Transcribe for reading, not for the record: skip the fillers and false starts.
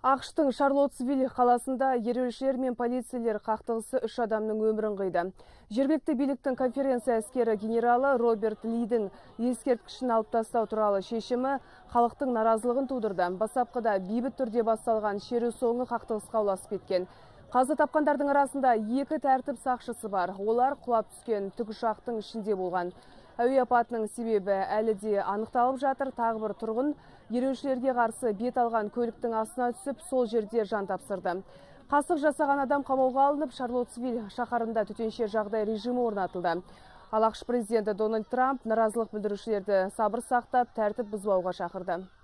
ақш-тың Шарлоттсвилл қаласында ереуілшілер мен полицейлер қақтығысы 3 адамның өмірін қиды. Жергілікті биліктің конференция әскері генералы Роберт Лидің ескерткішін алып тастау туралы шешімі халықтың наразылығын тудырды. Бастапқыда бейбіт түрде басталған шеру соңы қақтығысқа ұласып кеткен. Қаза тапқандардың арасында 2 тәртіп сақшысы бар. Олар құлап түскен тікұшақтың ішінде болған. Әуе апатының себебі әлі де анықталып жатыр. Тағы бір тұрғын ереуілшілерге қарсы бет алған көліктің астына түсіп, сол жерде жан тапсырды. Қасық жасаған адам қамауға алынып, Шарлоттсвилл шаһарында төтенше жағдай режимі орнатылды. Ал ақш президенті Дональд Трамп наразылық білдірушілерді сабыр сақтап, тәртіп бұзбауға шақырды.